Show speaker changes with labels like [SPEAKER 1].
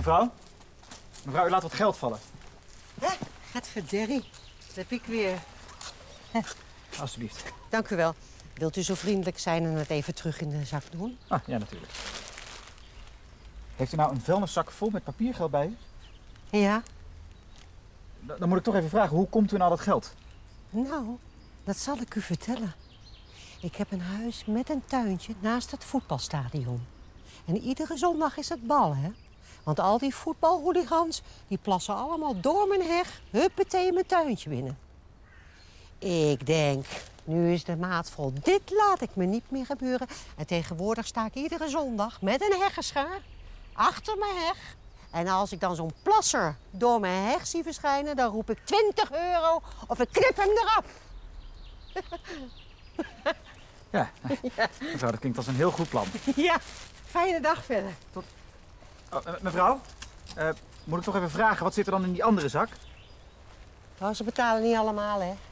[SPEAKER 1] Mevrouw? Mevrouw, u laat wat geld vallen.
[SPEAKER 2] Gadverderrie. Dat heb ik weer.
[SPEAKER 1] Alsjeblieft.
[SPEAKER 2] Dank u wel. Wilt u zo vriendelijk zijn en het even terug in de zak doen?
[SPEAKER 1] Ah, ja, natuurlijk. Heeft u nou een vuilniszak vol met papiergeld bij u?
[SPEAKER 2] Ja.
[SPEAKER 1] Dan moet ik toch even vragen, hoe komt u nou dat geld?
[SPEAKER 2] Nou, dat zal ik u vertellen. Ik heb een huis met een tuintje naast het voetbalstadion. En iedere zondag is het bal, hè? Want al die voetbalhooligans, die plassen allemaal door mijn heg, huppatee mijn tuintje binnen. Ik denk, nu is de maat vol. Dit laat ik me niet meer gebeuren. En tegenwoordig sta ik iedere zondag met een heggenschaar achter mijn heg. En als ik dan zo'n plasser door mijn heg zie verschijnen, dan roep ik 20 euro of ik knip hem eraf.
[SPEAKER 1] Ja, mevrouw, dat klinkt als een heel goed plan.
[SPEAKER 2] Ja, fijne dag verder.
[SPEAKER 1] Oh, mevrouw, moet ik toch even vragen, wat zit er dan in die andere zak?
[SPEAKER 2] Nou, ze betalen niet allemaal, hè.